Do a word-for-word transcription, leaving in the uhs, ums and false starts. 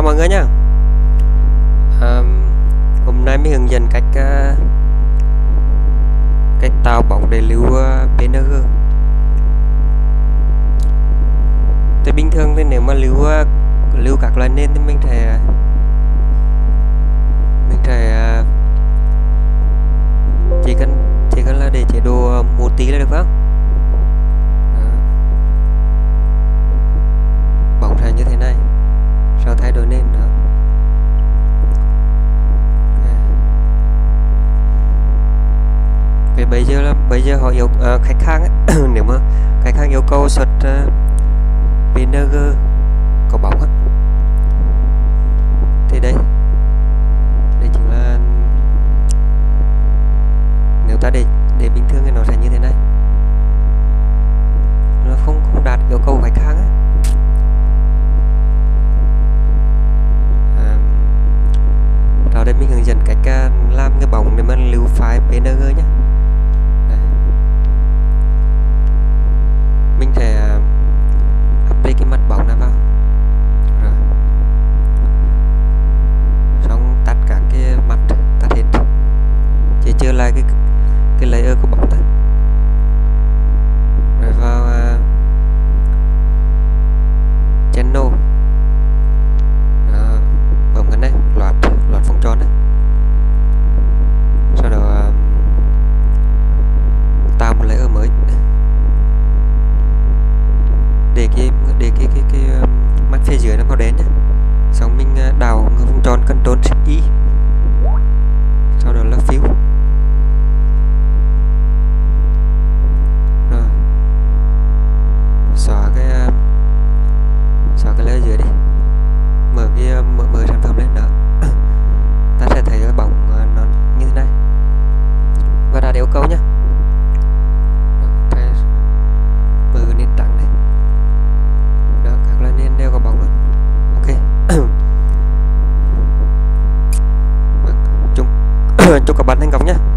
mọi người nhá. À, hôm nay mới hướng dẫn cách uh, cách tạo bóng để lưu uh, pê en giê. Thì bình thường thì nếu mà lưu uh, lưu các loại nền thì mình sẽ mình sẽ uh, chỉ cần chỉ cần là để chế độ multi là được không? Bóng ra như thế này, sau thay đổi nền đó. Vì bây giờ là bây giờ họ yêu uh, khách hàng ấy, nếu mà khách hàng yêu cầu xuất uh, pê en giê có bóng á, thì đây đây chính là nếu ta để để bình thường thì nó sẽ như thế này, nó không không đạt yêu cầu khách hàng ấy. Sau đây mình hướng dẫn cách uh, làm cái bóng để mình lưu file pê en giê nhé. Đây. Mình sẽ uh, update cái mặt bóng này vào, rồi xong tắt cả cái mặt, tắt hết, chỉ chưa lại cái cái layer của bóng thôi. Rồi vào uh, channel, đó, bấm cái này loạt loạt vòng tròn đấy, sau đó uh, tạo một layer mới để cái để cái cái cái uh, mắt phía dưới nó màu đen nhé. Xong mình uh, đảo ngược vòng tròn Ctrl Shift Y, sau đó là fill, rồi xóa cái uh, xóa cái layer dưới đi, mở cái uh, mở, mở sản phẩm lên đó. Ta sẽ thấy cái bóng uh, nó như thế này và đạt yêu cầu nhé. Mở nền trắng này, đó, các loại nền đều có bóng luôn. Ok. Vâng, chúc chúc các bạn thành công nhé.